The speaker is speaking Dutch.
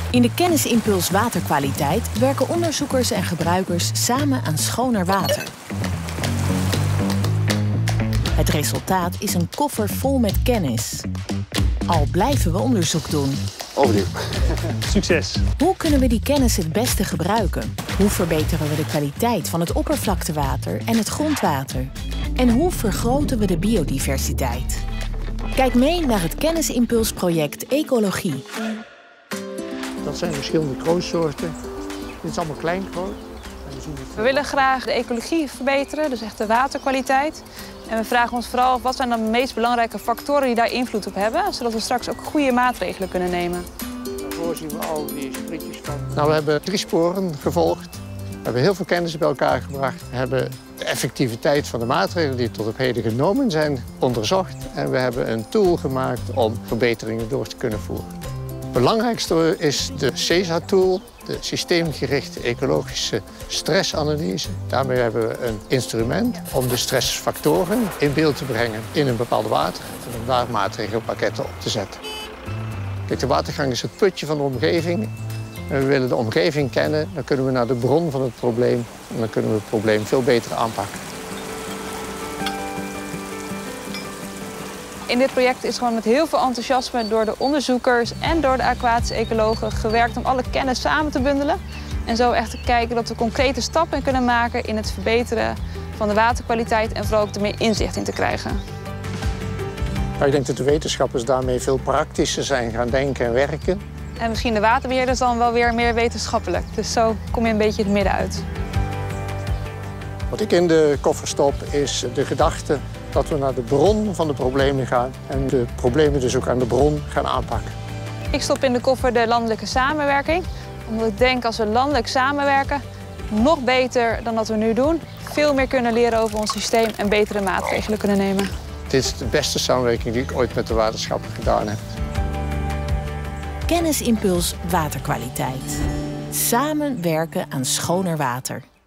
In de Kennisimpuls waterkwaliteit werken onderzoekers en gebruikers samen aan schoner water. Het resultaat is een koffer vol met kennis. Al blijven we onderzoek doen. Overnieuw. Succes! Hoe kunnen we die kennis het beste gebruiken? Hoe verbeteren we de kwaliteit van het oppervlaktewater en het grondwater? En hoe vergroten we de biodiversiteit? Kijk mee naar het Kennisimpulsproject Ecologie. Dat zijn verschillende kroonsoorten. Dit is allemaal kleinkroon. We willen graag de ecologie verbeteren, dus echt de waterkwaliteit. En we vragen ons vooral af wat zijn dan de meest belangrijke factoren die daar invloed op hebben, zodat we straks ook goede maatregelen kunnen nemen. Daarvoor zien we al die sprietjes van. Nou, we hebben 3 sporen gevolgd. We hebben heel veel kennis bij elkaar gebracht. We hebben de effectiviteit van de maatregelen die tot op heden genomen zijn onderzocht. En we hebben een tool gemaakt om verbeteringen door te kunnen voeren. Het belangrijkste is de CESA-tool, de systeemgerichte ecologische stressanalyse. Daarmee hebben we een instrument om de stressfactoren in beeld te brengen in een bepaalde water en om daar maatregelpakketten op te zetten. Kijk, de watergang is het putje van de omgeving. En we willen de omgeving kennen, dan kunnen we naar de bron van het probleem en dan kunnen we het probleem veel beter aanpakken. In dit project is gewoon met heel veel enthousiasme door de onderzoekers en door de aquatische ecologen gewerkt om alle kennis samen te bundelen. En zo echt te kijken dat we concrete stappen kunnen maken in het verbeteren van de waterkwaliteit en vooral ook er meer inzicht in te krijgen. Maar ik denk dat de wetenschappers daarmee veel praktischer zijn gaan denken en werken. En misschien de waterbeheerders dan wel weer meer wetenschappelijk. Dus zo kom je een beetje het midden uit. Wat ik in de koffer stop is de gedachte dat we naar de bron van de problemen gaan en de problemen dus ook aan de bron gaan aanpakken. Ik stop in de koffer de landelijke samenwerking. Omdat ik denk als we landelijk samenwerken, nog beter dan wat we nu doen, veel meer kunnen leren over ons systeem en betere maatregelen kunnen nemen. Dit is de beste samenwerking die ik ooit met de waterschappen gedaan heb. Kennisimpuls waterkwaliteit. Samen werken aan schoner water.